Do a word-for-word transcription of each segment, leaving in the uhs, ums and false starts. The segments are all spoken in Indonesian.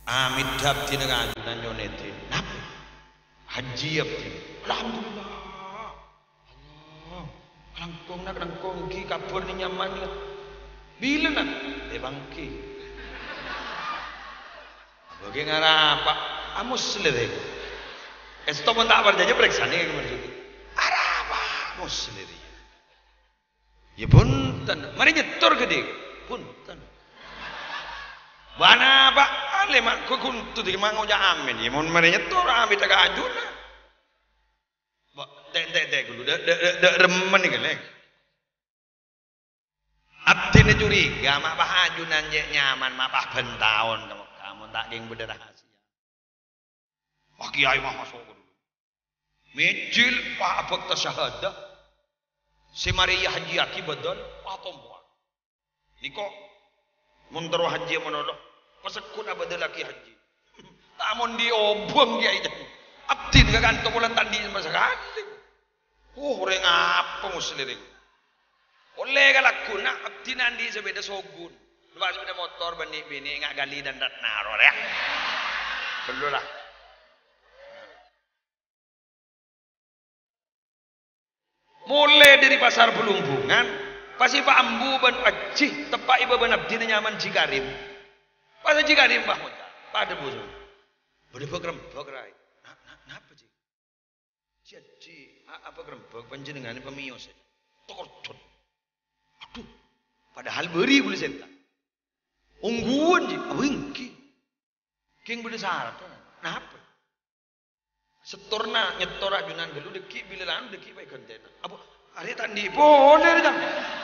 Amit abdi ngajunan nyonetin. Napa? Haji abdi. Alhamdulillah. Allah. Langkong nak langkong ki kabur ni nyaman ni. Bila nak? Eh bangki. Bagi ngarapa? Amus selirek. Esto pun tak berjaya periksa ni yang berjudi. Arapa? Amus selirek. Ya punten. Mari nyetor gede. Punten. Bana pak ale mak ku kuntu di mango ja amin ya mun mari nyetor amit ka ajuna ba dek dek dek dulu dek dek remen iki lek abdine curiga mak bah ajunan je nyaman mak bah bentaun kamu tak geng beda rahasia wah kiai mah masuk dulu mijil pak abek tasyahadah si Maria haji aki bedon patombo niko mun terus haji menolong pasekut abad laki haji tamun diobong dia itu abdin ke kantor bulan tadi sama sekali oh orang apa muslirin oleh kalau nak abdin andi sepeda sogun lepas sepeda motor benih benih ngak gali dan dat naror ya perlu lah mulai dari pasar Pelumbungan pasti Pak Ambu ban Acih tepak ibu ban abdin nyaman Cikarim pada jika dia mbah muda, pada buzuk, berapa gerembak rai, nak nak apa sih? Jadi apa gerembak panjenengan ini pemius saja, tokot, aduh, padahal beri boleh sentak, ungguan sih, awingki, king boleh syarat, kenapa? Setorna nyetor ajunan dulu deki bila lalu deki baik konten, apa? Hari tadi boleh dah.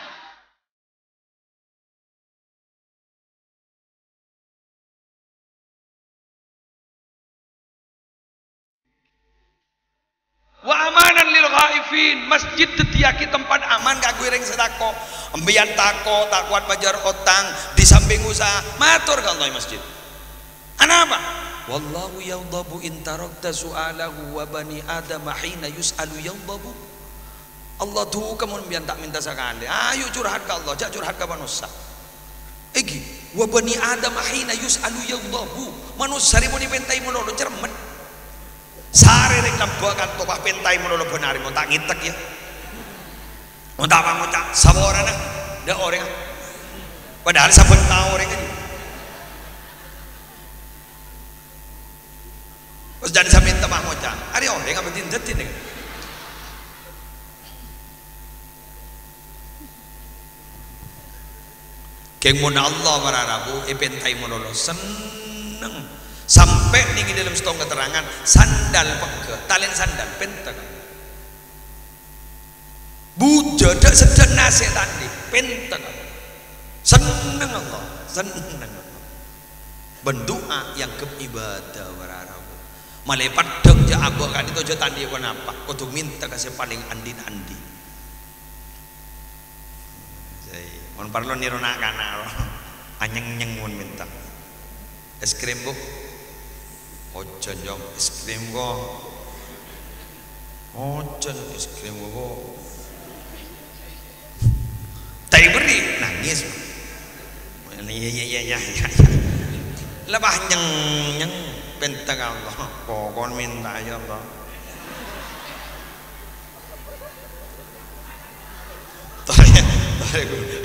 Wa amanan lil ghaifin masjid tetiaki tempat aman kanggo ireng sedako embian tako tak kuat bajar otang di samping usaha matur ka Allah masjid ana apa wallahu yadhabu in tarakta su'alahu wa bani adam hina yus'alu yadhabu Allah tuh kamu embian tak minta sakande ayo curhat ka Allah jak curhat ka manusia iki wa bani adam hina yus'alu yadhabu manusia ribu dipentai mono cermet sare rek nambakan tokah pentai menolong benari mau tak ngitek ya mau tak mau tak saborana dah orang padahal saben tau orang aja terus jadi sampai temah moca ada orang yang betin detin nih keng mun Allah mararabu e pentai menolong seneng sampai nih dalam setong keterangan sandal peke talen sandal pentak bujadak sedang nasihat tadi pentak seneng Allah seneng Allah bendoa yang ke ibadah wararabu malai padang ja abok kan itu ja tandi kenapa kudu minta kasih paling andin andi jadi mon parlo nirona kana anyeng nyeng mun minta es krim bu ojo jom es krim kok ojo es krim kok tai beri nangis ini ya ya ya ya lebah nyeng nyeng bentang Allah pokon minta ya Allah tanya tanya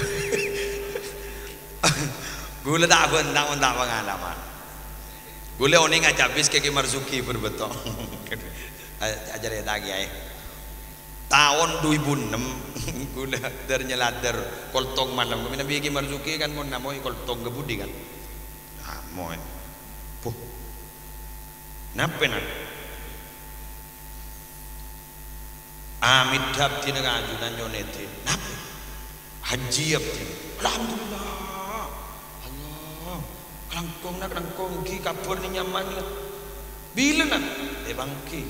gula tak bentak bentak pengalaman gula oni ngajabis kaki Marzuki berbetok ajar ya tagi ya tahun dua ribu enam gula dari nyeladar koltong malam kami nabi kaki Marzuki kan mau namoi koltong gebudi kan ah mau puh napa nak amit abdi ngajunan nyonetin napa haji abdi alhamdulillah langkong nak langkong ki kabur ni nyaman bila nak eh bangki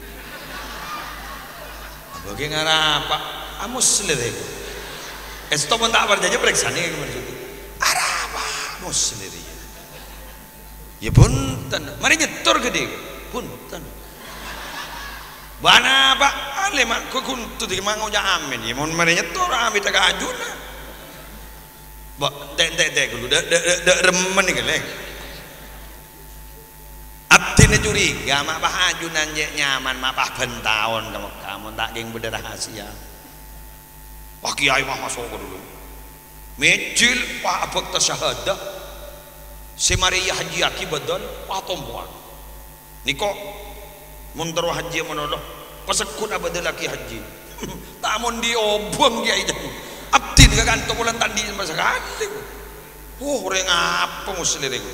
bagi ngarapa amus selirek esto pun tak berjaya periksa ni maksudnya arapa amus selirek ya punten mari nyetor gede punten bana pak ale mak ku kuntu di mango ja amin ya mun mari nyetor amit ka ajuna ba dek dek dek dulu dek dek dek remen iki lek abdi ne curiga mak bahajunan je nyaman mak bah bentahun kamu kamu tak geng beda rahasia. Wah kiai mah masuk dulu mejil wah abek tasyahadah si Maria haji aki badan wah tomboan niko muntero haji menoloh pesekut abadal laki haji tak mau diobong kiai itu abdi ni kantor bulan tadi masa kali oh orang apa muslim itu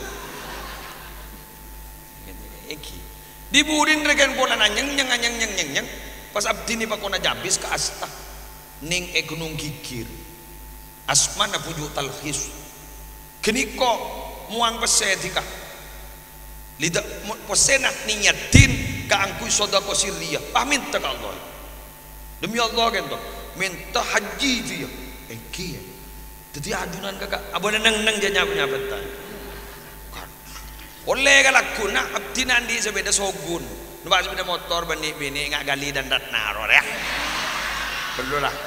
Eki diburin rekan bola nanyeng nyeng nyeng nyeng nyeng nyeng pas abdi ni pakona jabis ke asta ning e gunung gigir asmana pujuk talkhis kini kok muang pesetika lidak pesenat niyatin ka angkui sodako sirriya ah minta ka Allah demi Allah kan toh minta haji dia eki jadi adunan kakak abona nang nang janya punya betul oleh kalau nak abdi nanti sepeda sogun, numpak sepeda motor bani bini ngak gali dan dat naror ya, perlu lah.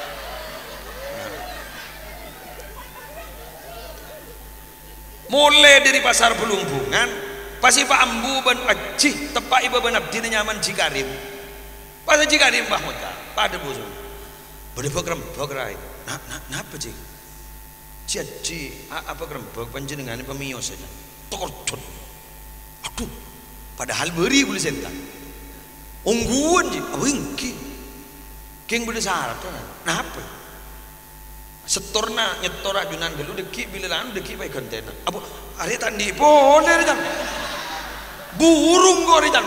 Mulai dari pasar Pelumpungan, pasti Pak Ambu ban Acih tepak iba ban abdi nyaman Cikarim, pasar Cikarim bah muka, pada busu, pada bergerembak rai, nak nak napa cik? Jadi apa gerembak panjenengan pemio saja, tokor aduh padahal beri boleh sentak ungguan je awingki keng boleh syarat kenapa setorna nyetor ajunan dulu deki bila lalu deki baik kontainer abu hari tadi boleh rejan burung kau rejan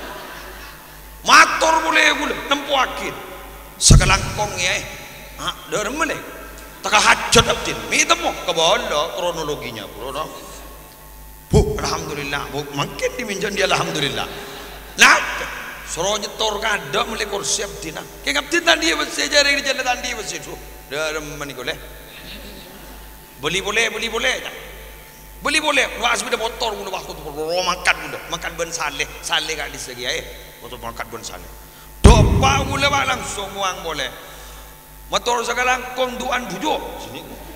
motor boleh boleh nempu akid sekelangkong ya ah derem boleh tak hajat abdin minta mau kebala kronologinya bro Bu, alhamdulillah, bu, makin diminjan dia alhamdulillah. Nah, suruh nyetor kada mulai kursi abdina. Kayak abdin tadi bersih jari di jalan tadi bersih tu. Dalam mana boleh? Beli boleh, beli boleh. Beli boleh. Luas beda motor guna waktu tu, makan guna, makan ben saleh, saleh kat di segi eh. Waktu makan ben saleh. Dopa gula bak langsung uang boleh. Motor sekarang konduan bujuk sini.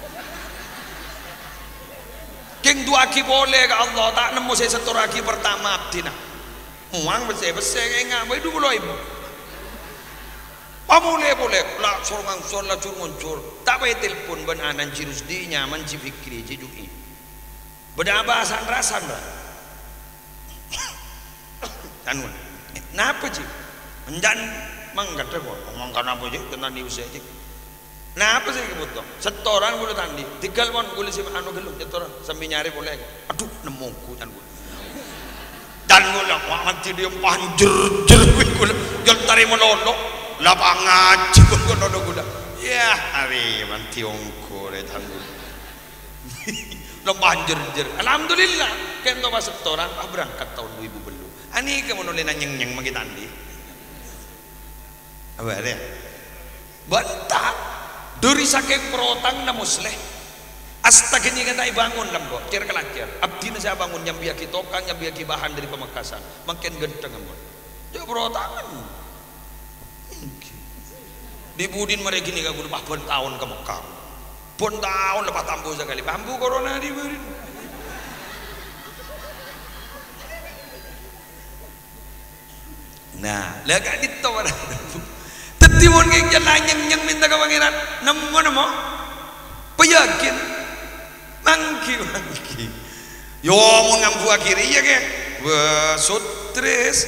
Keng dua aki boleh ke Allah tak nemu saya setor aki pertama abdina uang besar-besar enggak boleh dulu ibu apa boleh boleh lah sorang sor lah cur muncur tak payah telefon ben anan cirus di nyaman cifikri cijuki beda bahasan rasan lah tanun napa cik menjan mangkat kok ngomong kan apa cik tentang diusai cik nah apa sih kebutuh setoran boleh tandi tigal mon boleh si anu gelung setoran sambil nyari boleh aduh nemu ku dan gue dan gue lah wah nanti dia panjer jer gue jual tarik menolok lapang ngaji gue gue nodo gue ya hari manti ongko deh tangguh lo panjer jer alhamdulillah kento pas setoran ah berangkat tahun dua ribu belum ani kamu nolena nyeng nyeng magi tandi apa ada ya bantah dari saking perotang na musleh asta kini kata bangun lambo cer kelajar abdi na saya bangun nyambi aki tokang nyambi aki bahan dari Pamekasan makin genteng amon dia perotangan di budin mereka gini kagu bah pun tahun ke Mekah pun tahun lepas tambu sekali bambu corona di budin nah lega ditawar timun keng jalan yang yang minta ke pangeran nemu nemu peyakin mangki mangki yo mau ngampu akhiri ya ke besutres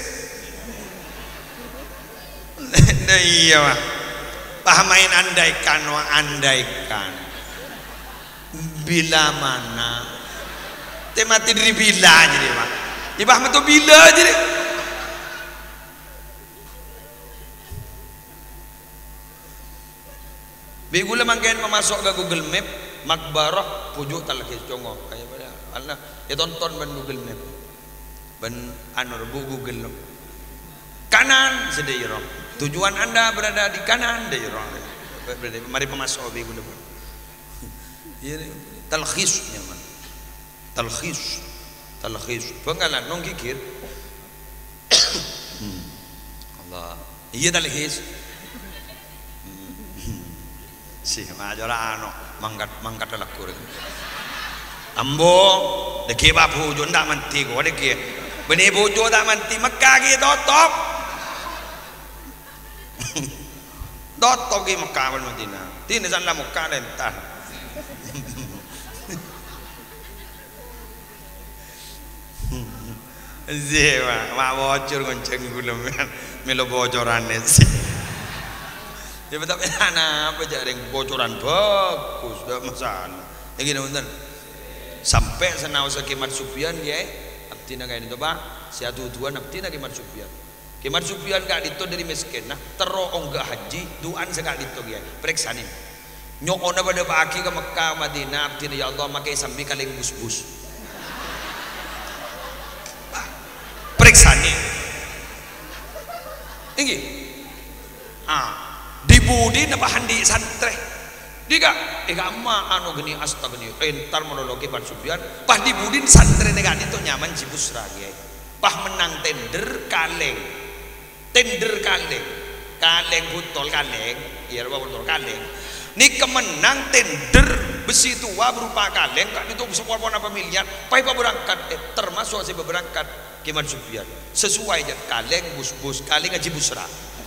nah iya mah pahamain andaikan wa andaikan bila mana temati diri bila jadi mah ibah mah tu bila jadi Bigula mangkain memasuk ke Google Map Makbarah pujuk talakis congoh kayak pada Allah ya tonton ban Google Map ban anur bu Google lo kanan sedih roh tujuan anda berada di kanan deh roh berarti mari pemasuk bigula pun ini talkhisnya man talkhis talkhis penggalan nong kikir Allah iya talkhis si majorano mangkat mangkat lakur ambo deki bapu jo ndak manti ko deki Benih bojo tak manti Mekah ki tutup. Tutup ki Mekah wan Madinah. Tini sana Mekah lentar. Zewa, mak bocor gonceng gulem kan. Melo bocorane sih. Ya betul anak apa jaring bocoran bagus, tidak masalah. Ya gini bener. Sampai senau Kimat Sufyan ya, abdina kayak itu bah. Siatu tuan abdina Kimat Sufyan. Kimat Sufyan gak dito dari miskin. Nah, tero onggah haji, duan sekali dito ya. Periksanin. Nyokona pada pagi ke Mekah Madinah abdina ya Allah makai sambil kaleng bus-bus. Periksanin. Tinggi. Ah. Dibudi nabahan di santre diga ega amma anu geni asta geni entar monologi Kimat Sufyan pah dibudin santre negani itu nyaman Cibusra ya pah menang tender kaleng tender kaleng kaleng butol kaleng iya butol kaleng ni kemenang tender besi tua berupa kaleng kan itu semua warna pemilihan pah ipa berangkat eh, termasuk saya berangkat Kimat Sufyan sesuai aja kaleng bus-bus kaleng Cibusra.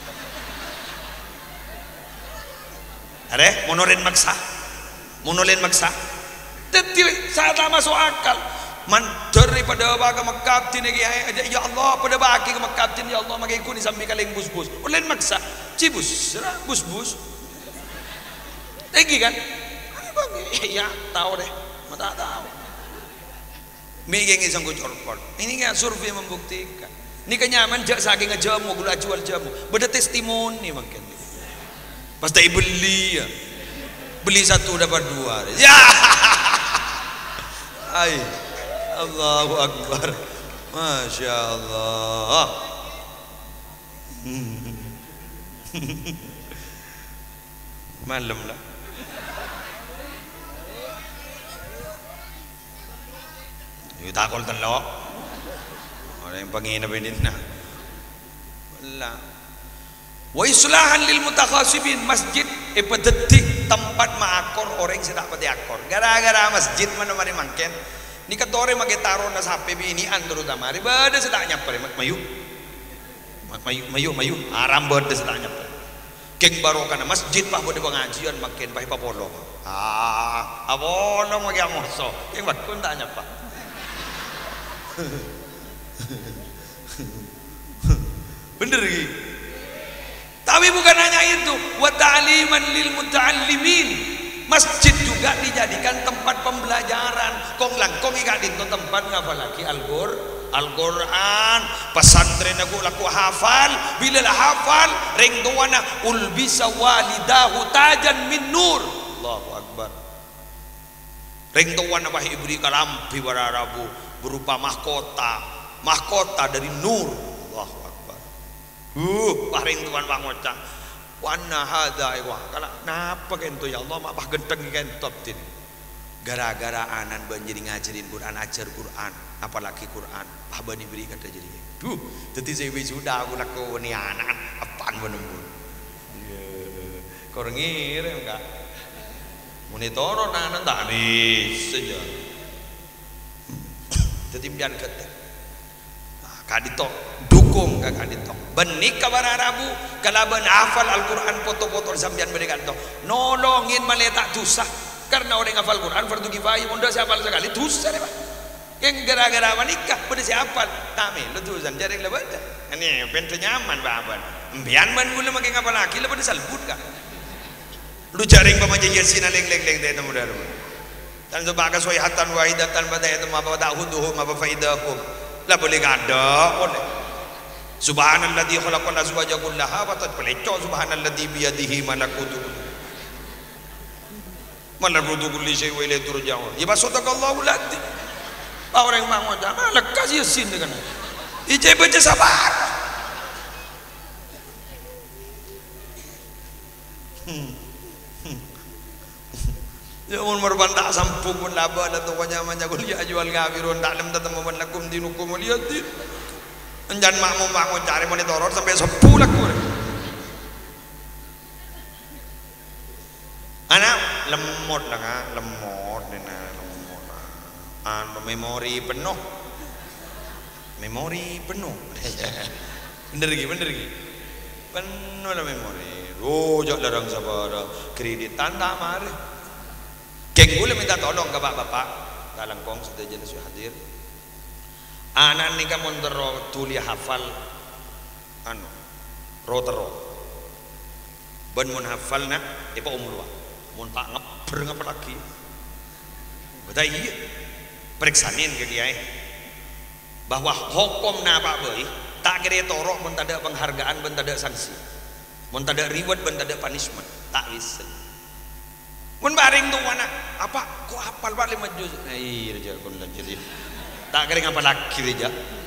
Are, monolen maksa, monolen maksa. Tapi saat lama masuk akal. Man daripada baga Mekah tini ya Allah pada bagi ke Mekah tini ya Allah makai ku ni sambil kaleng bus-bus. Ulen maksa, cibus, bus-bus. Tinggi kan? Ya tahu deh, mata tahu. Mikir ngisang ku corpor. Ini kan survei membuktikan. Ini kenyaman jak saking ngejamu gula jual jamu. Beda testimoni makin. Pasti beli ya. Beli satu dapat dua. Ya. Ay. Allahu Akbar. Masya Allah. Malam lah. Yung takol talo. Orang yang panginap ini na. Wala. Wa islahan lil mutakhasibin masjid ipadetik tempat maakor orang yang tidak pati akor gara-gara masjid mana mari mangken ni katore make taro na sape binian terutama ribada sedaknya pare mayu mayu mayu mayu aram bade sedaknya pare keng barokana masjid pah bade pengajian makin pah papolo ah apolo mage amoso keng bat kun tanya pak bener gitu. Tapi bukan hanya itu, wa ta'liman lil muta'allimin. Masjid juga dijadikan tempat pembelajaran. Kong langkong ika dito tempat ngapa lagi Al-Qur, Al-Qur'an, pesantren aku laku hafal, bila lah hafal ring doana ulbisa walidahu tajan min nur. Allahu Akbar. Ring doana bah ibri kalampi wararabu berupa mahkota, mahkota dari nur. Allahu Uh, paring tuan pangocang. Wana hada iwa. Kala napa kento ya Allah mak pah genteng kentop tin. Gara-gara anan banjiri ngajarin Quran ajar Quran, apalagi Quran. Pah bani beri kata jadi. Duh, teti saya wisuda aku laku ni anak apaan menembun. Yeah. Kau ngirem enggak? Monitoron anan tak habis saja. Teti pian kata. Kadito dukung ke kadito benik kabar Arabu kalaban hafal Al-Quran foto-foto sambian berikan to nolongin maletak dosa karena orang hafal Quran fardu kifayah mudah siapal sekali dosa deh pak yang gara-gara menikah pada siapal tame lu tulisan jaring lebat ini bentuk nyaman baban bian ban gula makin apa lagi lebat disalbut kan lu jaring pemaja yasin leng leng leng deh temu daru dan sebagai soyhatan wahidatan pada itu apa ta'huduhum apa faidakum lah boleh ada boleh subhanalladzi khalaqal azwaja kullaha wa tatpeleco subhanalladzi biyadihi malakutu malakutu kulli syai wa ilaihi turja'un ya basadakallahu lati orang mau jangan lekas yasin dengan ije baca sabar ya mun merbanta sampung pun laba la to kanya manya kul ya jual ngabirun tak lem tetemu man lakum dinukum liyati enjan makmu makmu cari monitor sampai sepuluh laku anak lemot lah kan lemot dina lemot anu memori penuh memori penuh. Bener lagi, bener lagi. Penuh lah memori. Rojak larang sabar, kredit tanda mari. Keng boleh minta tolong ke bapak-bapak, kalangkong sudah jelas hadir. Anak ni kan montero tuli hafal, anu, rotero. Ben mon hafal nak, ipa umur wa, mon tak ngeper ngapa lagi. Betul iya, periksain ke dia bahwa hukum napa boy, tak kira torok, ben tak ada penghargaan, ben tak ada sanksi. Mun tak ada reward, ben tak ada punishment, tak bisa. Mun baring tu mana? Apa? Kok hafal balik lima juz? Iya aja kon jadi. Tak kira ngapa laki aja.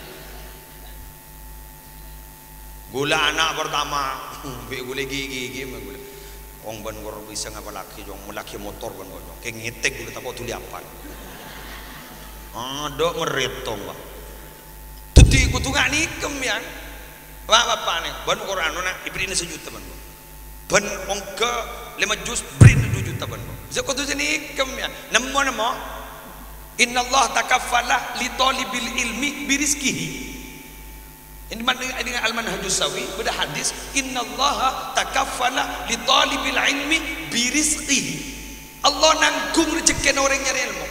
Gula anak pertama, be gula gigi gigi mah gula. Wong ban gor bisa ngapa laki jong melaki motor ban gor. Kayak ngetek gula tak kok tuli apal. Ada meretong bah. Tuti kutungan nikem ya. Wah bapak nih, ban Quran nak ibrin sejuta ban. Ban ongke lima juz brin dua juta ban. Bisa kau tu jenis kem ya. Namo namo. Inna Allah takaffala li talibil ilmi birizkihi. Ini dengan Al-Manhajus Sawi beda hadis. Inna Allah takaffala li talibil ilmi birizkihi. Allah nanggung rezeki orang nyari ilmu.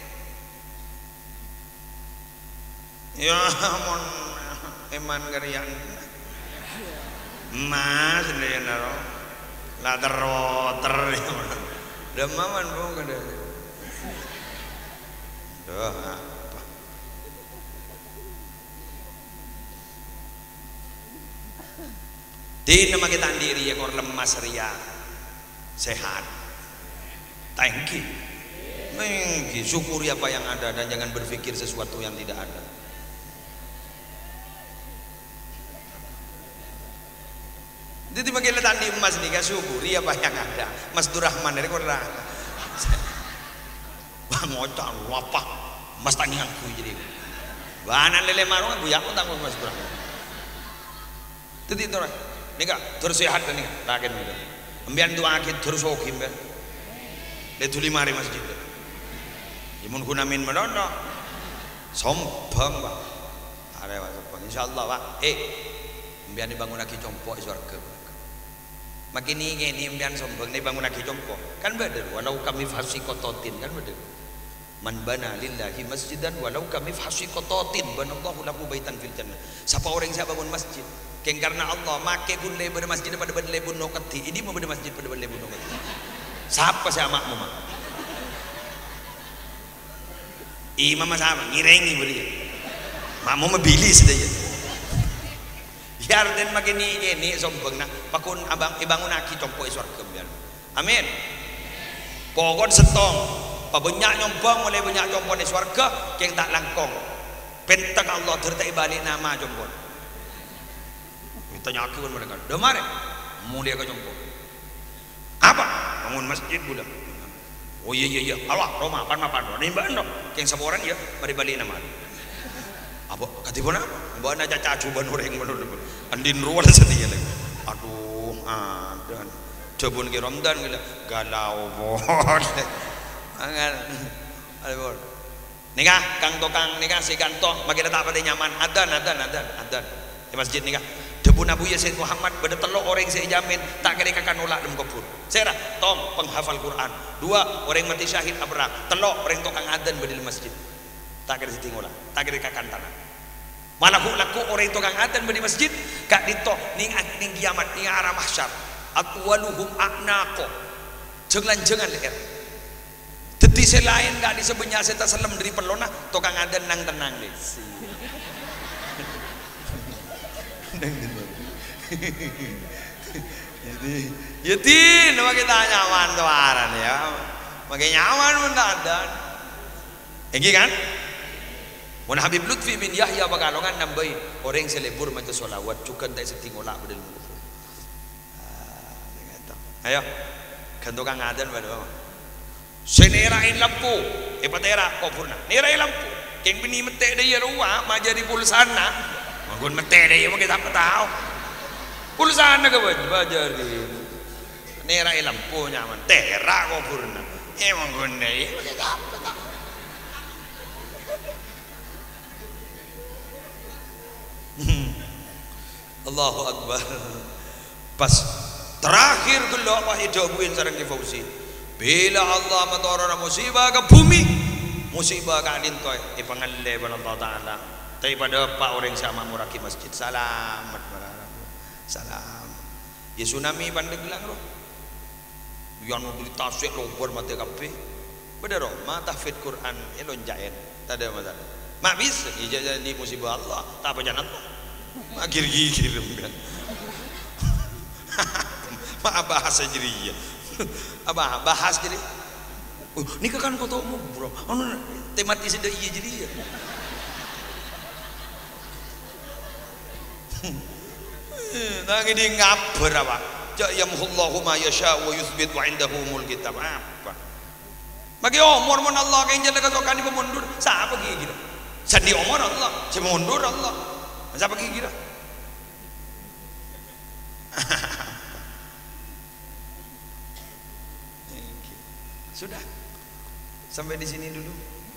Ya mon eman garian. Mas dia naro la teroter demaman bong kada doh apa di nama kita sendiri ya kor lemas ria sehat thank you thank you syukuri apa yang ada dan jangan berpikir sesuatu yang tidak ada. Jadi bagi letak di emas ni kan syukuri apa yang ada. Mas Durrahman dari korang. Bang otak apa? Mas tandingan ku jadi. Banan lele marung aku ya aku tanggung Mas Durrahman. Jadi itu lah. Nika terus sehat kan nika. Takin nika. Ambian dua akid terus okim ben. Letu lima hari masjid. Imun kunamin menono. Sombong pak. Ada pak sombong. Insyaallah pak. Eh, ambian dibangun lagi compok surga. Makin ini ini ambian sombong ni bangun lagi jompo kan bener walau kami fasikototin kan bener man bana lillahi masjidan walau kami fasikototin banallahu lahu baitan fil jannah. Siapa orang yang bangun masjid keng karena Allah make gulle ber masjid pada ber lebun nokati ini mau ber masjid pada ber lebun nokati siapa si amakmu mak imam sama ngirengi beri makmu membili sedaya. Biar dan makin ini ini sombong nak pakun abang ibangun aki compok surga biar. Amin. Pokon setong, pabanyak nyombong oleh banyak compok di surga, keng tak langkong. Pentak Allah tertai balik nama compok. Kita nyaki pun mereka. Demar, mulia ke compok. Apa? Bangun masjid pula. Oh iya iya iya. Allah, Roma, pan mapan. Ini mbak no. Keng semua orang ya, mari balik nama. Apa katipun apa? Mbak nak cacu ban orang menurut andin ruwal sedih lagi. Aduh, adan. Jebun ke Ramadan gila galau bol. Angan. Aduh. Nikah kang tokang nikah si kantong bagi letak pada nyaman adan adan adan adan di masjid nikah. Jebun Abu Yazid Muhammad beda telok orang saya jamin tak kira kakak nolak dalam kubur. Saya tom penghafal Quran. Dua orang mati syahid abrak. Telok orang tokang adan beda di masjid. Tak kira sitingola, tak kira kakan tanah. Malah laku orang itu kang adzan di masjid, kak dito ning ning kiamat ning arah mahsyar. Atwaluhum a'naqo. Jenglan-jengan leher. Dadi selain gak disebutnya seta selem dari pelona, tukang adzan nang tenang deh. Jadi, jadi nama kita nyaman tuaran ya. Makin nyaman mendadan. Iki kan? Mun Habib Lutfi bin Yahya Bagalongan nambahin orang selebur macam solawat cukan tak setingolak bedel mulut. Ayo, kan tukang adan pada apa? Senerain lampu, eh patera kau purna. Nerain lampu, keng bini mete dia ruah, majari pulsana, magun mete dia mungkin tak tahu. Pulsana ke baju majari. Nerain lampu nyaman, tera kau purna. Emang guna ya, mungkin tak tahu. Allahu Akbar. Pas terakhir gelok apa hidup buin sareng Ki Fauzi. Bila Allah menurunkan musibah ke bumi, musibah ke alintoy, ipangalle Allah Ta'ala. Tapi pada pak orang sama muraki masjid. Salamat berharap. Salam. Ya tsunami pandai bilang roh. Yang beli tasik lobor mati kape. Bener roh. Ma tahfid Quran elon jaen. Tak ada masalah. Mak bisa. Ija jadi musibah Allah. Tak apa jangan tu. Mak gir-gir bilang. Mak bahasa jadi. Apa bahas jadi. Oh, ni kan kau tahu mu bro. Anu tematis dia iya jadi ya. Nah ini ngabar apa? Yamhullahu ma yasha wa yuthbit wa indahu umul kitab apa? Bagi umur mon Allah kain jalan kesokan ibu mundur. Siapa gigi kita? Sandi umur Allah, si mundur Allah. Siapa gigi kita? Sudah. Sampai di sini dulu.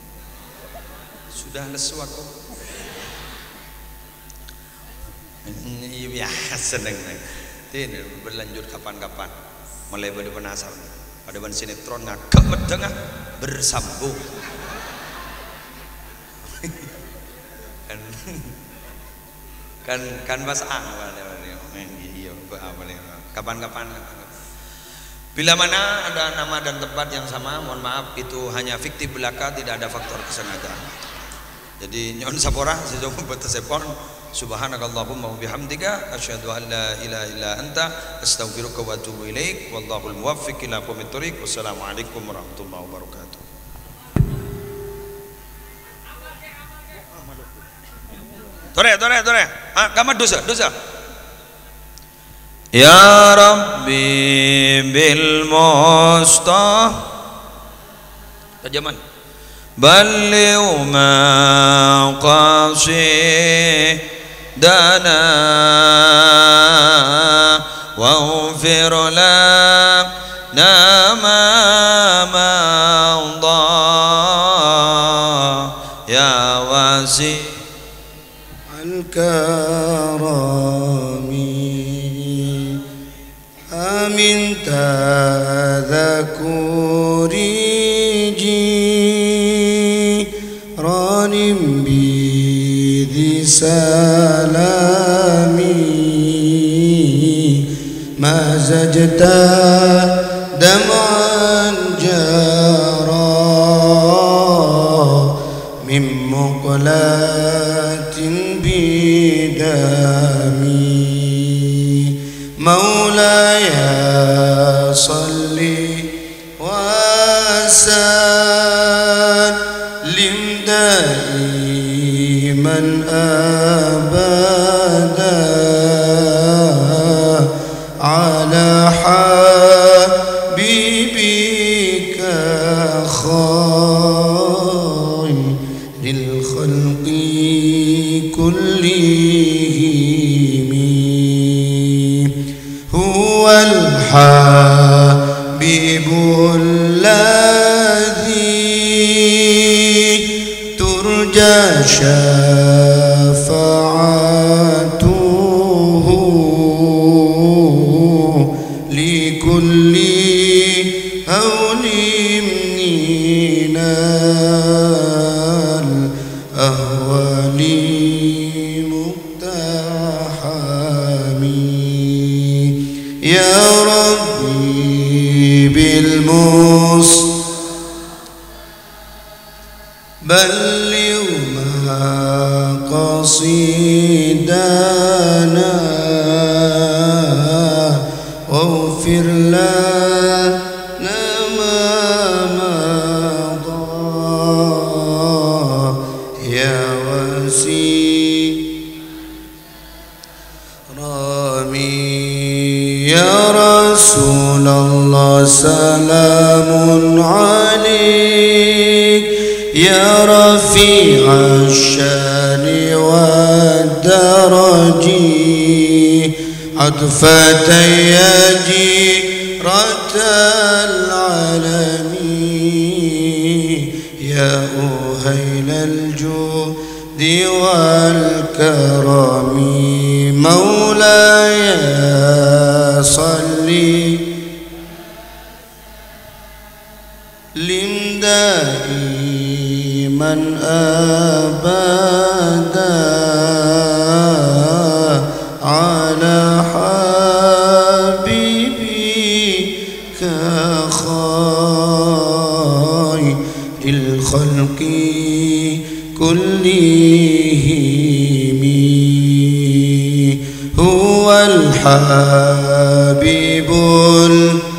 Sudah lesu aku. Iya biasa neng neng. Ini berlanjut kapan-kapan. Mulai pada penasaran. Pada ban sinetron ngakak medengah bersambung. kan kan kan bahasa apa nih? Iya apa nih? Kapan-kapan. Bila mana ada nama dan tempat yang sama, mohon maaf itu hanya fiktif belaka, tidak ada faktor kesengajaan. Jadi nyon sapora sejauh betasepon. Subhanakallahumma wa bihamdika asyhadu an la ilaha illa anta astaghfiruka wa atubu ilaik wallahul muwaffiq ila aqwamit thoriq. Wassalamualaikum warahmatullahi wabarakatuh. Tore tore tore. Ah, kamar dosa dosa. Ya Rabbi bil Mustafa Tajaman Balligh ma qasidana waghfir lana ma madha ya wasi al-karami min tadhakuri jiranim bidhi salami mazajta dam'an jara min muqlatin bidami Maulaya salli wa sallim daiman abada ala habibika khairil khalqi kullihim الحبيب الذي ترجى شفاعته لكل هول من الأهوال يا ربي بالمص بلغ ما قصيدنا واغفر لنا ما مضى يا وسيع رامي يا رسول الله سلام عليك يا رفيع الشان والدرج عطفة يا جيرة العالمين يا أهيل الجود والكرم مولاي صلي لم دائما أبدا على حبيبك خير الخلق كلهم هو الحبيب